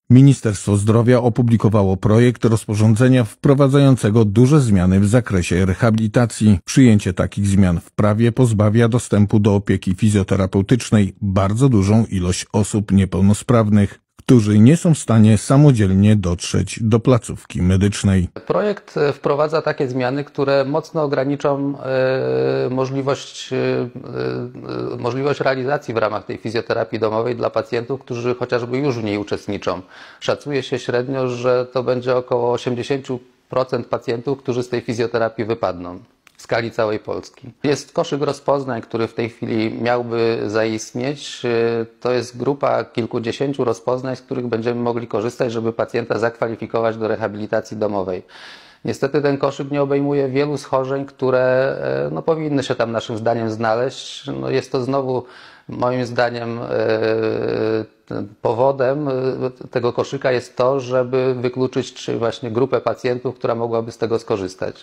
Ministerstwo Zdrowia opublikowało projekt rozporządzenia wprowadzającego duże zmiany w zakresie rehabilitacji. Przyjęcie takich zmian w prawie pozbawia dostępu do opieki fizjoterapeutycznej bardzo dużą ilość osób niepełnosprawnych, którzy nie są w stanie samodzielnie dotrzeć do placówki medycznej. Projekt wprowadza takie zmiany, które mocno ograniczą możliwość realizacji w ramach tej fizjoterapii domowej dla pacjentów, którzy chociażby już w niej uczestniczą. Szacuje się średnio, że to będzie około 80% pacjentów, którzy z tej fizjoterapii wypadną w skali całej Polski. Jest koszyk rozpoznań, który w tej chwili miałby zaistnieć. To jest grupa kilkudziesięciu rozpoznań, z których będziemy mogli korzystać, żeby pacjenta zakwalifikować do rehabilitacji domowej. Niestety ten koszyk nie obejmuje wielu schorzeń, które powinny się tam naszym zdaniem znaleźć. Jest to znowu moim zdaniem powodem tego koszyka jest to, żeby wykluczyć właśnie grupę pacjentów, która mogłaby z tego skorzystać.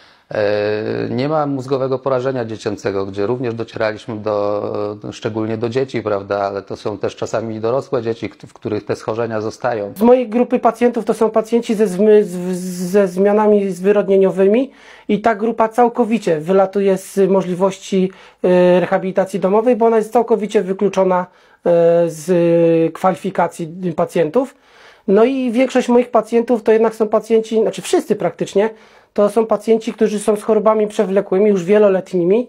Nie ma mózgowego porażenia dziecięcego, gdzie również docieraliśmy szczególnie do dzieci, prawda, ale to są też czasami dorosłe dzieci, w których te schorzenia zostają. Z mojej grupy pacjentów to są pacjenci ze zmianami zwyrodnieniowymi i ta grupa całkowicie wylatuje z możliwości rehabilitacji domowej, bo ona jest całkowicie wykluczona z kwalifikacji pacjentów. No i większość moich pacjentów to jednak są pacjenci, znaczy wszyscy praktycznie, to są pacjenci, którzy są z chorobami przewlekłymi, już wieloletnimi.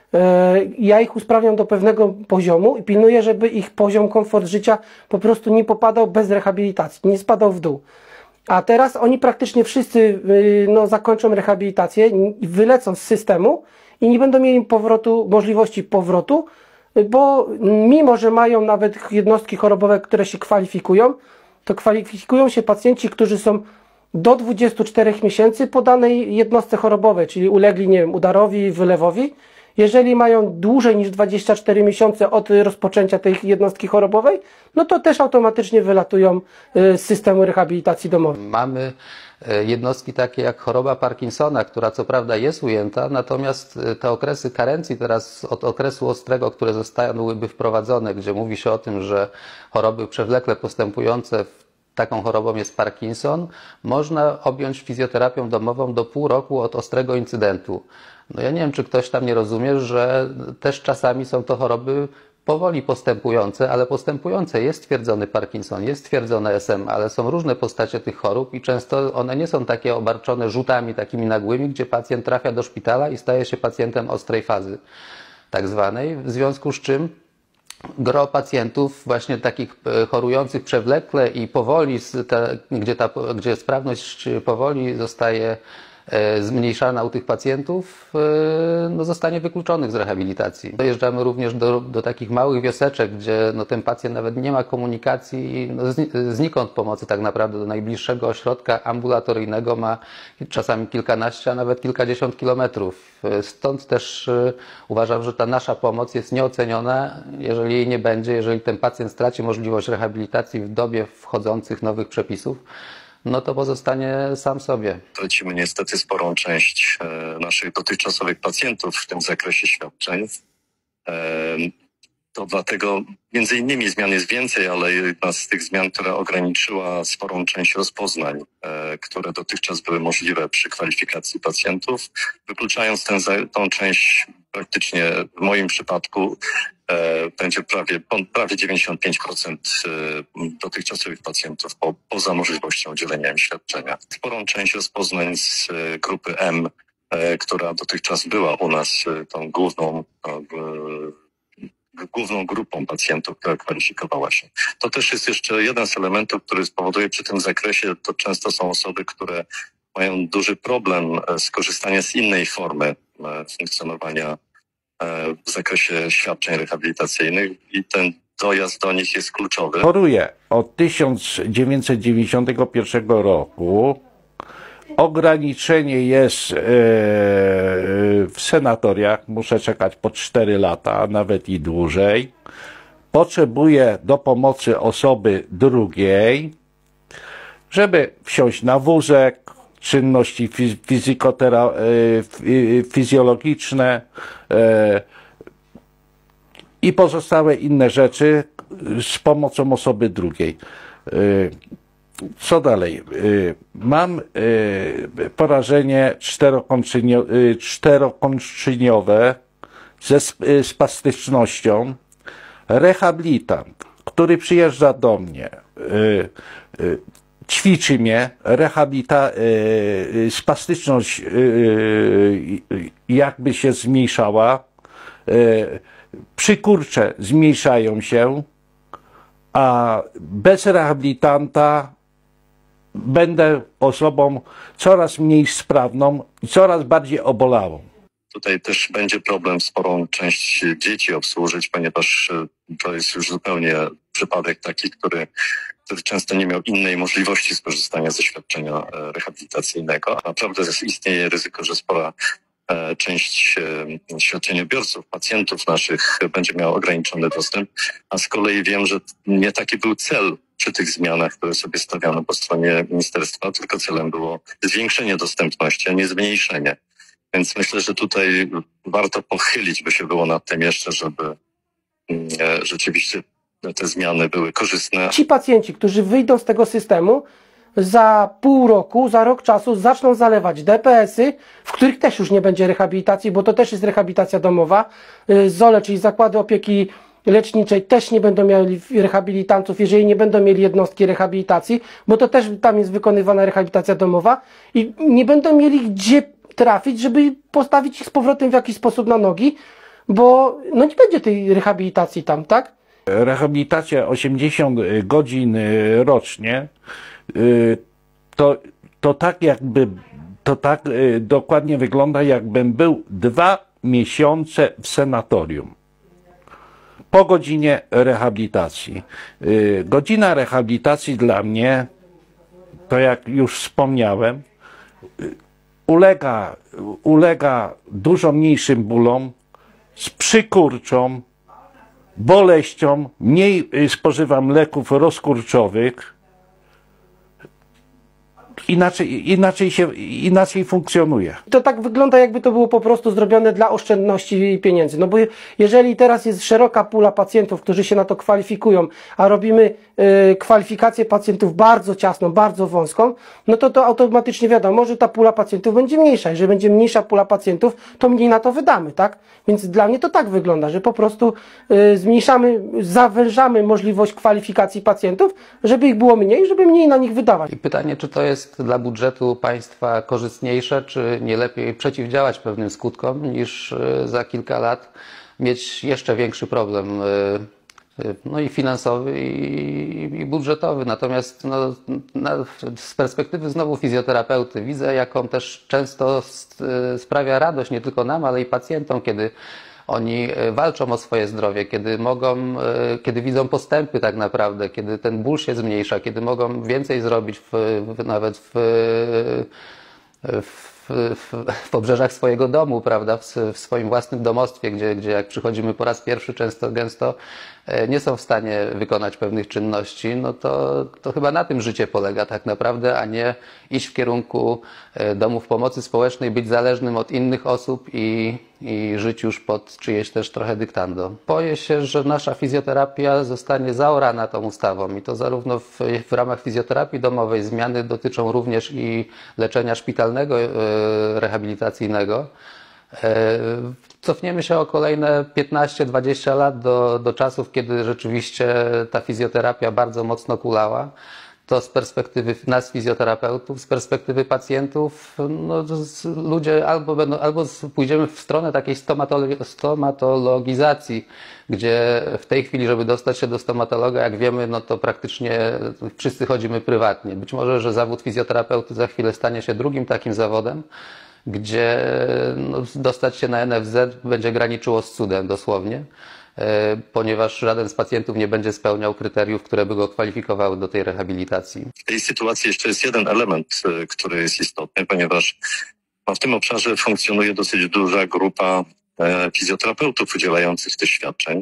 Ja ich usprawiam do pewnego poziomu i pilnuję, żeby ich poziom, komfort życia po prostu nie popadał bez rehabilitacji, nie spadał w dół. A teraz oni praktycznie wszyscy zakończą rehabilitację, wylecą z systemu i nie będą mieli możliwości powrotu, bo mimo, że mają nawet jednostki chorobowe, które się kwalifikują, to kwalifikują się pacjenci, którzy są do 24 miesięcy po danej jednostce chorobowej, czyli ulegli, nie wiem, udarowi, wylewowi. Jeżeli mają dłużej niż 24 miesiące od rozpoczęcia tej jednostki chorobowej, no to też automatycznie wylatują z systemu rehabilitacji domowej. Mamy jednostki takie jak choroba Parkinsona, która co prawda jest ujęta, natomiast te okresy karencji teraz od okresu ostrego, które zostałyby wprowadzone, gdzie mówi się o tym, że choroby przewlekle postępujące taką chorobą jest Parkinson, można objąć fizjoterapią domową do pół roku od ostrego incydentu. Ja nie wiem, czy ktoś tam nie rozumie, że też czasami są to choroby powoli postępujące, ale postępujące. Jest stwierdzony Parkinson, jest stwierdzone SM, ale są różne postacie tych chorób i często one nie są takie obarczone rzutami takimi nagłymi, gdzie pacjent trafia do szpitala i staje się pacjentem ostrej fazy tak zwanej, w związku z czym gro pacjentów właśnie takich chorujących przewlekle i powoli, gdzie sprawność powoli zostaje zmniejszana u tych pacjentów, zostanie wykluczonych z rehabilitacji. Dojeżdżamy również do takich małych wioseczek, gdzie ten pacjent nawet nie ma komunikacji i znikąd pomocy tak naprawdę. Do najbliższego ośrodka ambulatoryjnego ma czasami kilkanaście, a nawet kilkadziesiąt kilometrów. Stąd też uważam, że ta nasza pomoc jest nieoceniona. Jeżeli jej nie będzie, jeżeli ten pacjent straci możliwość rehabilitacji w dobie wchodzących nowych przepisów, to pozostanie sam sobie. Tracimy niestety sporą część naszych dotychczasowych pacjentów w tym zakresie świadczeń. To dlatego między innymi zmian jest więcej, ale jedna z tych zmian, która ograniczyła sporą część rozpoznań, które dotychczas były możliwe przy kwalifikacji pacjentów, wykluczając tą część praktycznie w moim przypadku będzie prawie 95% dotychczasowych pacjentów poza możliwością udzielenia im świadczenia. Sporą część rozpoznań z grupy M, która dotychczas była u nas tą główną grupą pacjentów, która kwalifikowała się. To też jest jeszcze jeden z elementów, który spowoduje przy tym zakresie, to często są osoby, które mają duży problem z korzystaniem z innej formy funkcjonowania w zakresie świadczeń rehabilitacyjnych i ten dojazd do nich jest kluczowy. Choruję od 1991 roku. Ograniczenie jest w senatoriach. Muszę czekać po 4 lata, a nawet i dłużej. Potrzebuję do pomocy osoby drugiej, żeby wsiąść na wózek, czynności fizjologiczne i pozostałe inne rzeczy z pomocą osoby drugiej. Co dalej? Mam porażenie czterokończyniowe ze spastycznością. Rehabilitant, który przyjeżdża do mnie, ćwiczy mnie, spastyczność jakby się zmniejszała, przykurcze zmniejszają się, a bez rehabilitanta będę osobą coraz mniej sprawną i coraz bardziej obolałą. Tutaj też będzie problem sporą część dzieci obsłużyć, ponieważ to jest już zupełnie przypadek taki, który często nie miał innej możliwości skorzystania ze świadczenia rehabilitacyjnego. A naprawdę istnieje ryzyko, że spora część świadczeniobiorców, pacjentów naszych będzie miała ograniczony dostęp, a z kolei wiem, że nie taki był cel przy tych zmianach, które sobie stawiano po stronie ministerstwa, tylko celem było zwiększenie dostępności, a nie zmniejszenie. Więc myślę, że tutaj warto pochylić by się było nad tym jeszcze, żeby rzeczywiście te zmiany były korzystne. Ci pacjenci, którzy wyjdą z tego systemu, za pół roku, za rok czasu zaczną zalewać DPS-y, w których też już nie będzie rehabilitacji, bo to też jest rehabilitacja domowa. ZOL-e, czyli zakłady opieki leczniczej, też nie będą mieli rehabilitantów, jeżeli nie będą mieli jednostki rehabilitacji, bo to też tam jest wykonywana rehabilitacja domowa i nie będą mieli gdzie trafić, żeby postawić ich z powrotem w jakiś sposób na nogi, bo no nie będzie tej rehabilitacji tam, tak? Rehabilitacja 80 godzin rocznie, to tak dokładnie wygląda, jakbym był 2 miesiące w sanatorium. Po godzinie rehabilitacji. Godzina rehabilitacji dla mnie, to jak już wspomniałem, ulega dużo mniejszym bólom, z przykurczą, boleścią, mniej spożywam leków rozkurczowych, inaczej funkcjonuje. To tak wygląda, jakby to było po prostu zrobione dla oszczędności pieniędzy. No bo jeżeli teraz jest szeroka pula pacjentów, którzy się na to kwalifikują, a robimy kwalifikację pacjentów bardzo ciasną, bardzo wąską, no to automatycznie wiadomo, że ta pula pacjentów będzie mniejsza. Jeżeli będzie mniejsza pula pacjentów, to mniej na to wydamy, tak? Więc dla mnie to tak wygląda, że po prostu zawężamy możliwość kwalifikacji pacjentów, żeby ich było mniej, żeby mniej na nich wydawać. I pytanie, czy to jest dla budżetu państwa korzystniejsze, czy nie lepiej przeciwdziałać pewnym skutkom, niż za kilka lat mieć jeszcze większy problem, no i finansowy, i budżetowy. Natomiast no, z perspektywy znowu fizjoterapeuty widzę, jaką też często sprawia radość nie tylko nam, ale i pacjentom, kiedy oni walczą o swoje zdrowie, kiedy widzą postępy tak naprawdę, kiedy ten ból się zmniejsza, kiedy mogą więcej zrobić nawet w obrzeżach swojego domu, prawda, w swoim własnym domostwie, gdzie jak przychodzimy po raz pierwszy, gęsto nie są w stanie wykonać pewnych czynności, no to chyba na tym życie polega tak naprawdę, a nie iść w kierunku domów pomocy społecznej, być zależnym od innych osób i żyć już pod czyjeś też trochę dyktando. Boję się, że nasza fizjoterapia zostanie zaorana tą ustawą i to zarówno w ramach fizjoterapii domowej zmiany dotyczą również i leczenia szpitalnego, rehabilitacyjnego. Cofniemy się o kolejne 15-20 lat do czasów, kiedy rzeczywiście ta fizjoterapia bardzo mocno kulała. To z perspektywy nas fizjoterapeutów, z perspektywy pacjentów, no, ludzie albo pójdziemy w stronę takiej stomatologizacji, gdzie w tej chwili, żeby dostać się do stomatologa, jak wiemy, no to praktycznie wszyscy chodzimy prywatnie. Być może, że zawód fizjoterapeuty za chwilę stanie się drugim takim zawodem, gdzie no, dostać się na NFZ będzie graniczyło z cudem dosłownie, ponieważ żaden z pacjentów nie będzie spełniał kryteriów, które by go kwalifikowały do tej rehabilitacji. W tej sytuacji jeszcze jest jeden element, który jest istotny, ponieważ w tym obszarze funkcjonuje dosyć duża grupa fizjoterapeutów udzielających tych świadczeń.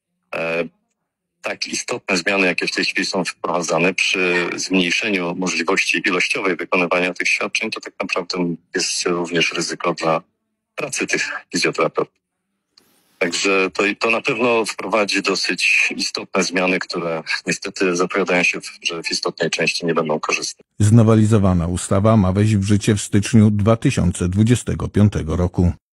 Tak istotne zmiany, jakie w tej chwili są wprowadzane przy zmniejszeniu możliwości ilościowej wykonywania tych świadczeń, to tak naprawdę jest również ryzyko dla pracy tych fizjoterapeutów. Także to na pewno wprowadzi dosyć istotne zmiany, które niestety zapowiadają się, że w istotnej części nie będą korzystne. Znowelizowana ustawa ma wejść w życie w styczniu 2025 roku.